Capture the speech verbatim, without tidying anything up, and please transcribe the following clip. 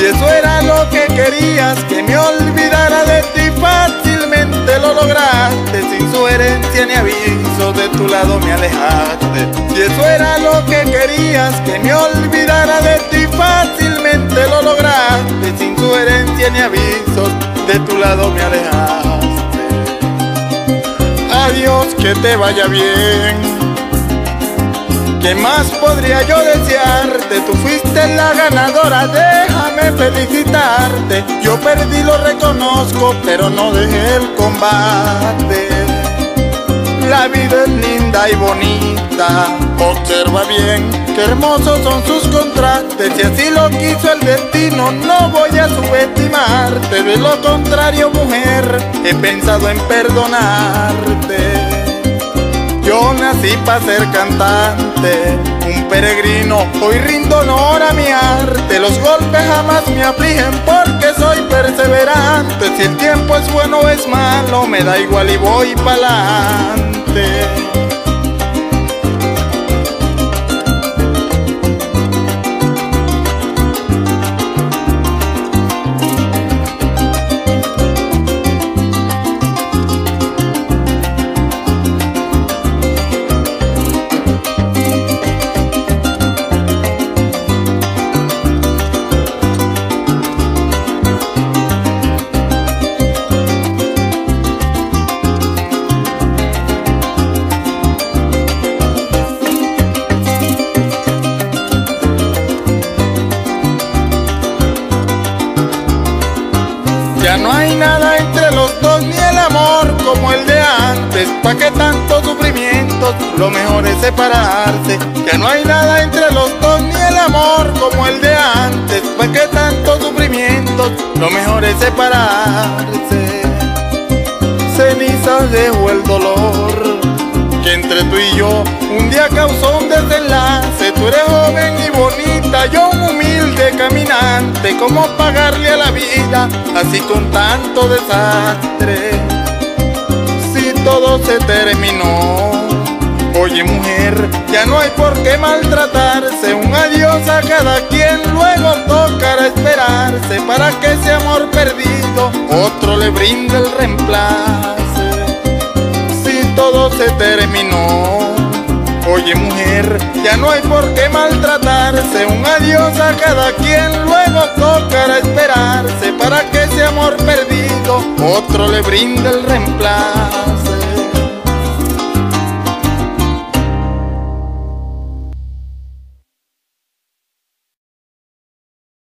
eso era lo que querías, que me olvidara de ti, fácilmente lo lograste. Sin sugerencia ni aviso, de tu lado me alejaste. Si eso era lo que querías, que me olvidara de ti, fácilmente lo lograste. Sin sugerencia ni aviso, de tu lado me alejaste. Adiós, que te vaya bien. ¿Qué más podría yo desearte? Tú fuiste la ganadora, déjame felicitarte. Yo perdí, lo reconozco, pero no dejé el combate. La vida es linda y bonita, observa bien qué hermosos son sus contrastes. Si así lo quiso el destino, no voy a subestimarte. De lo contrario, mujer, he pensado en perdonarte. Yo nací para ser cantante, un peregrino, hoy rindo honor a mi arte. Los golpes jamás me afligen porque soy perseverante. Si el tiempo es bueno o es malo, me da igual y voy pa'lante. Ya no hay nada entre los dos, ni el amor como el de antes. ¿Pa' qué tanto sufrimiento? Lo mejor es separarse. Ya no hay nada entre los dos, ni el amor como el de antes. ¿Pa' qué tanto sufrimiento? Lo mejor es separarse. Cenizas dejó el dolor que entre tú y yo un día causó un desenlace. Tú eres joven y bonita, yo un humilde caminante. ¿Cómo pagarle a la vida así con tanto desastre? Si todo se terminó, oye mujer, ya no hay por qué maltratarse. Un adiós a cada quien, luego tocará esperarse para que ese amor perdido otro le brinde el reemplace. Si todo se terminó, oye mujer, ya no hay por qué maltratarse. Un adiós a cada quien, luego tocará esperarse para que ese amor perdido otro le brinde el reemplazo.